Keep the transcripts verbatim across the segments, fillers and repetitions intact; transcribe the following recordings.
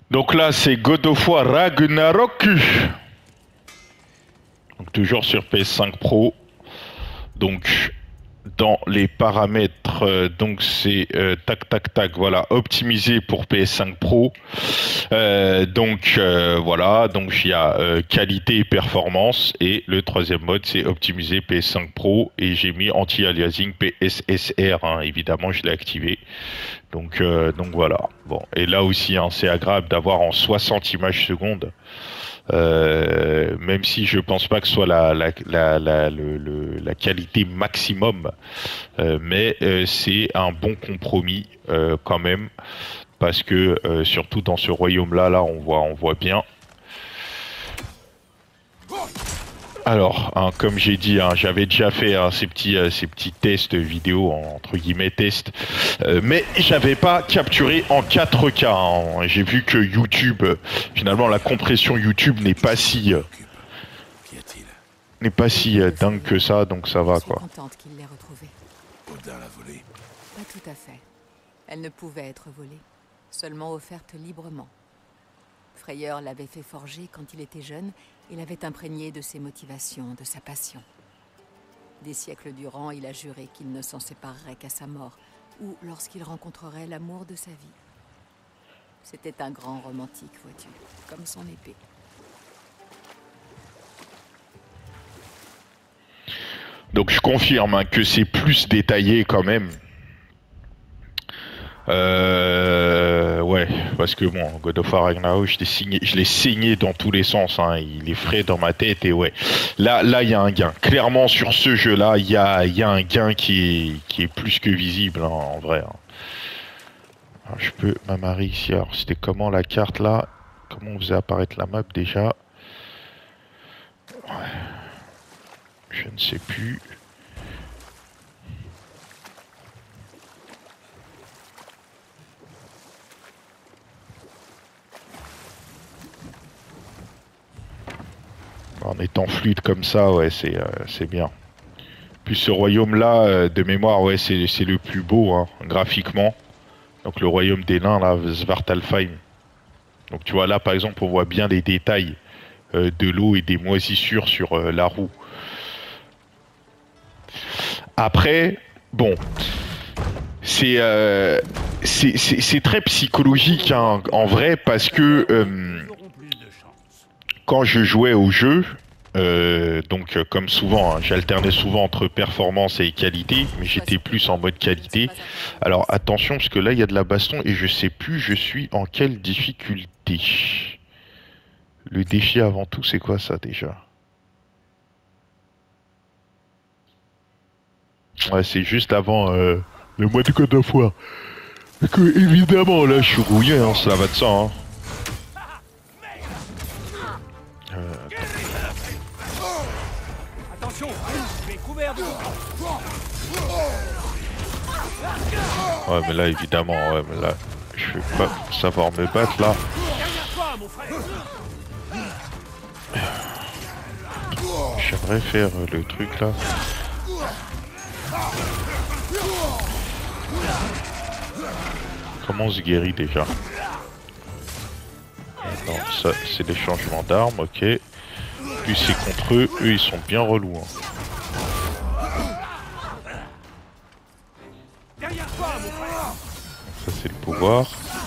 Donc là, c'est God of War Ragnarok. Donc toujours sur P S cinq Pro. Donc dans les paramètres, euh, donc c'est euh, tac tac tac, voilà, optimisé pour P S cinq Pro. Euh, donc euh, voilà, donc il y a euh, qualité et performance et le troisième mode c'est optimisé P S cinq Pro et j'ai mis anti-aliasing P S S R, hein, évidemment je l'ai activé. Donc euh, donc voilà. Bon, et là aussi hein, c'est agréable d'avoir en soixante images secondes. Euh, même si je pense pas que ce soit la, la, la, la, le, le, la qualité maximum, euh, mais euh, c'est un bon compromis euh, quand même, parce que euh, surtout dans ce royaume-là, là, on voit, on voit bien. Alors, hein, comme j'ai dit, hein, j'avais déjà fait hein, ces petits, euh, ces petits tests vidéo, entre guillemets tests, euh, mais j'avais pas capturé en quatre K. Hein. J'ai vu que YouTube, euh, finalement, la compression YouTube n'est pas si, euh, Qu'y a-t-il? n'est pas si euh, dingue que ça, donc ça va Je suis quoi. contente qu'il l'ait retrouvée. Odin l'a volé. Pas tout à fait. Elle ne pouvait être volée, seulement offerte librement. Frayeur l'avait fait forger quand il était jeune et l'avait imprégné de ses motivations, de sa passion. Des siècles durant, il a juré qu'il ne s'en séparerait qu'à sa mort, ou lorsqu'il rencontrerait l'amour de sa vie. C'était un grand romantique, vois-tu, comme son épée. Donc je confirme hein, que c'est plus détaillé quand même. Euh, ouais, parce que bon, God of War Ragnarok, je l'ai signé, je l'ai saigné dans tous les sens. Hein, il est frais dans ma tête et ouais. Là, là, il y a un gain. Clairement, sur ce jeu-là, il y a, il y a un gain qui est, qui est plus que visible hein, en vrai. Hein. Alors, je peux m'amarrer ici. Alors, c'était comment la carte là? Comment on faisait apparaître la map déjà? Ouais. Je ne sais plus. En étant fluide comme ça, ouais, c'est euh, c'est bien. Puis ce royaume-là, euh, de mémoire, ouais, c'est c'est le plus beau, hein, graphiquement. Donc le royaume des nains, là, Svartalfheim. Donc tu vois, là, par exemple, on voit bien les détails euh, de l'eau et des moisissures sur euh, la roue. Après, bon, c'est euh, c'est c'est- c'est très psychologique, hein, en vrai, parce que euh, quand je jouais au jeu, euh, donc euh, comme souvent, hein, j'alternais souvent entre performance et qualité, mais j'étais plus en mode qualité. Alors attention, parce que là il y a de la baston et je sais plus je suis en quelle difficulté. Le défi avant tout, c'est quoi ça déjà? Ouais, c'est juste avant euh, le mois de God of War. Parce que évidemment, là je suis rouillé, hein, ça va de ça. Hein. Euh, Attention, tu es couvert de... Ouais, mais là, évidemment, ouais, mais là, je vais pas savoir me battre, là. Derrière toi, mon frère. J'aimerais faire euh, le truc, là. Comment on se guérit, déjà? Non, ça, c'est des changements d'armes, ok. Puis c'est contre eux, eux, ils sont bien relous, hein. Derrière toi, mon frère. Ça, c'est le pouvoir.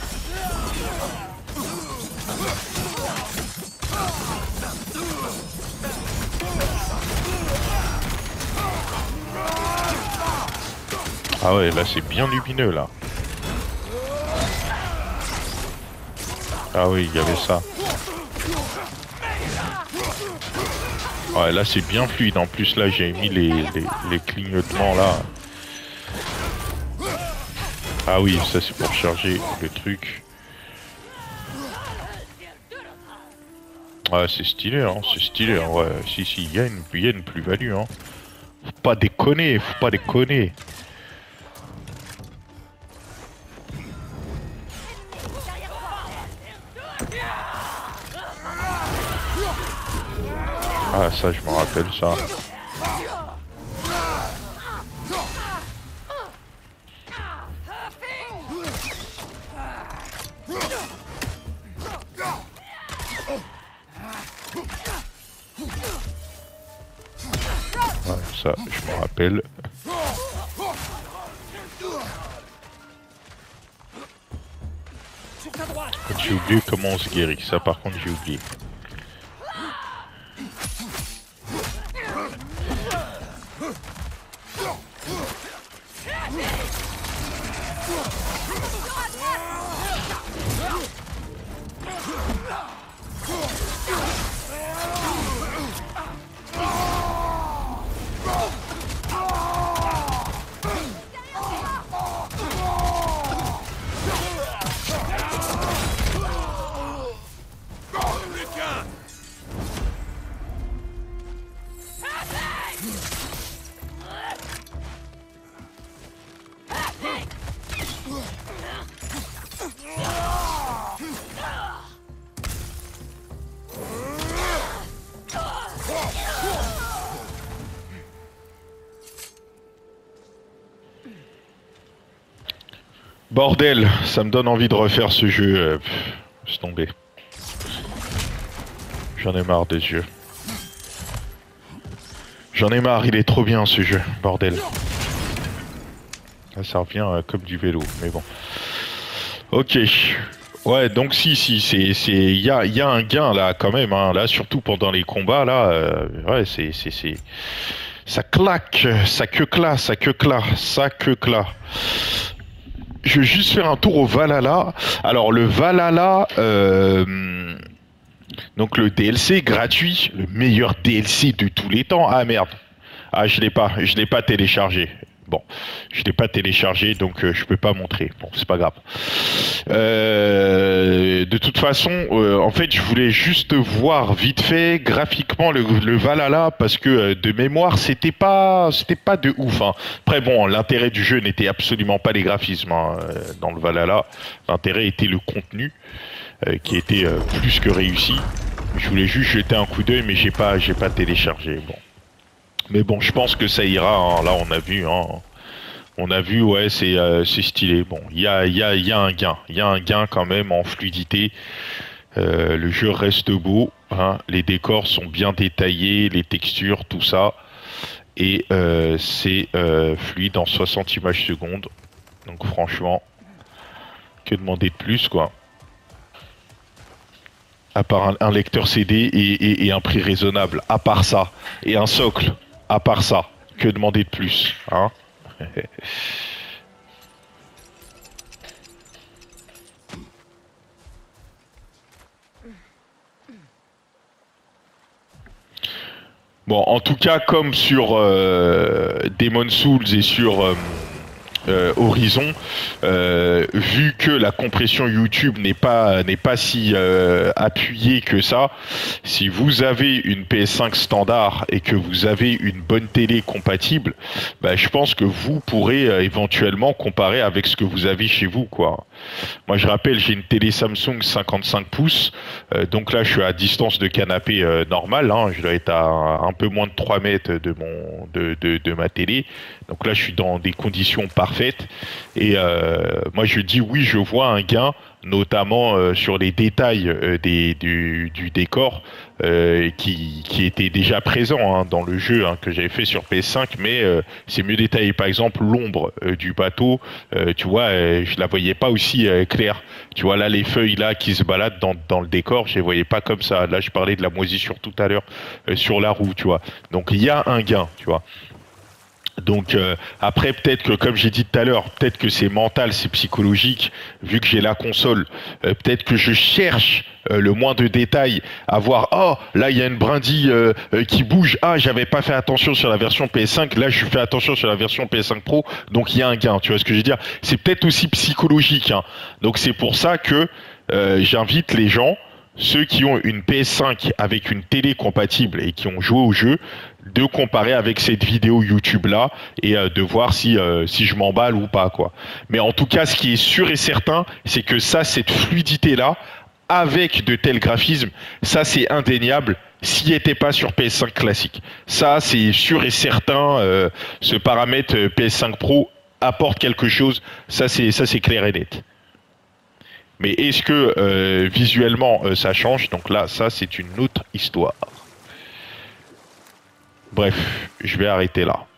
Ah ouais, là, c'est bien lumineux, là. Ah oui, il y avait ça. Ouais, là, c'est bien fluide. En plus, là, j'ai mis les, les, les clignotements, là. Ah oui, ça, c'est pour charger le truc. Ouais, c'est stylé, hein, c'est stylé, hein, ouais. Si, si, il y a une, il y a une plus-value, hein. Faut pas déconner, faut pas déconner. Ah, ça, je me rappelle ça. ça, je me rappelle. Sur ta droite. J'ai oublié comment on se guérit, ça par contre j'ai oublié. Bordel, ça me donne envie de refaire ce jeu. Euh, laisse tomber. J'en ai marre de ce jeu. J'en ai marre, il est trop bien ce jeu, bordel. Là, ça revient euh, comme du vélo, mais bon. Ok. Ouais, donc si, si, c'est, c'est, il y a, y a un gain là quand même, hein, là, surtout pendant les combats là. Euh, ouais, c'est, c'est, c'est, ça claque, ça que classe, ça que classe, ça que classe. Je vais juste faire un tour au Valhalla. Alors le Valhalla, euh, donc le D L C gratuit, le meilleur D L C de tous les temps. Ah merde, ah je l'ai pas, je l'ai pas téléchargé. Bon, je l'ai pas téléchargé, donc euh, je peux pas montrer. Bon, c'est pas grave. Euh, de toute façon, euh, en fait, je voulais juste voir vite fait graphiquement le, le Valhalla parce que euh, de mémoire, c'était pas, c'était pas de ouf. Hein. Après, bon, l'intérêt du jeu n'était absolument pas les graphismes hein, dans le Valhalla. L'intérêt était le contenu euh, qui était euh, plus que réussi. Je voulais juste jeter un coup d'œil, mais j'ai pas, j'ai pas téléchargé. Bon. Mais bon, je pense que ça ira. Hein. Là, on a vu. Hein. On a vu, ouais, c'est euh, c'est stylé. Bon, il y a, y, a, y a un gain. Il y a un gain quand même en fluidité. Euh, le jeu reste beau. Hein. Les décors sont bien détaillés, les textures, tout ça. Et euh, c'est euh, fluide en soixante images secondes. Donc franchement, que demander de plus, quoi. À part un, un lecteur C D et, et, et un prix raisonnable. À part ça. Et un socle. À part ça. Que demander de plus, hein? Bon, en tout cas, comme sur euh, Demon's Souls et sur euh, euh, Horizon, euh, vu que la compression YouTube n'est pas n'est pas si euh, appuyée que ça, si vous avez une P S cinq standard et que vous avez une bonne télé compatible, bah, je pense que vous pourrez euh, éventuellement comparer avec ce que vous avez chez vous, quoi. Moi, je rappelle, j'ai une télé Samsung cinquante-cinq pouces, euh, donc là, je suis à distance de canapé euh, normal, hein, je dois être à un peu moins de trois mètres de mon de, de, de ma télé, donc là, je suis dans des conditions parfaites, et euh, moi, je dis oui, je vois un gain, notamment euh, sur les détails euh, des, du, du décor euh, qui, qui était déjà présent hein, dans le jeu hein, que j'avais fait sur P S cinq, mais euh, c'est mieux détaillé. Par exemple, l'ombre euh, du bateau, euh, tu vois, euh, je la voyais pas aussi euh, claire. Tu vois, là, les feuilles là qui se baladent dans, dans le décor, je les voyais pas comme ça. Là, je parlais de la moisissure tout à l'heure euh, sur la roue, tu vois. Donc, il y a un gain, tu vois. Donc euh, après peut-être que comme j'ai dit tout à l'heure, peut-être que c'est mental, c'est psychologique, vu que j'ai la console, euh, peut-être que je cherche euh, le moins de détails à voir, oh là il y a une brindille euh, euh, qui bouge, ah j'avais pas fait attention sur la version P S cinq, là je fais attention sur la version P S cinq Pro, donc il y a un gain, tu vois ce que je veux dire, c'est peut-être aussi psychologique, hein. Donc c'est pour ça que euh, j'invite les gens, ceux qui ont une P S cinq avec une télé compatible et qui ont joué au jeu, de comparer avec cette vidéo YouTube là et euh, de voir si euh, si je m'emballe ou pas, quoi. Mais en tout cas, ce qui est sûr et certain, c'est que ça, cette fluidité là, avec de tels graphismes, ça c'est indéniable. S'il n'était pas sur P S cinq classique, ça c'est sûr et certain. Euh, ce paramètre P S cinq Pro apporte quelque chose. Ça c'est ça c'est clair et net. Mais est-ce que euh, visuellement euh, ça change? Donc là, ça c'est une autre histoire. Bref, je vais arrêter là.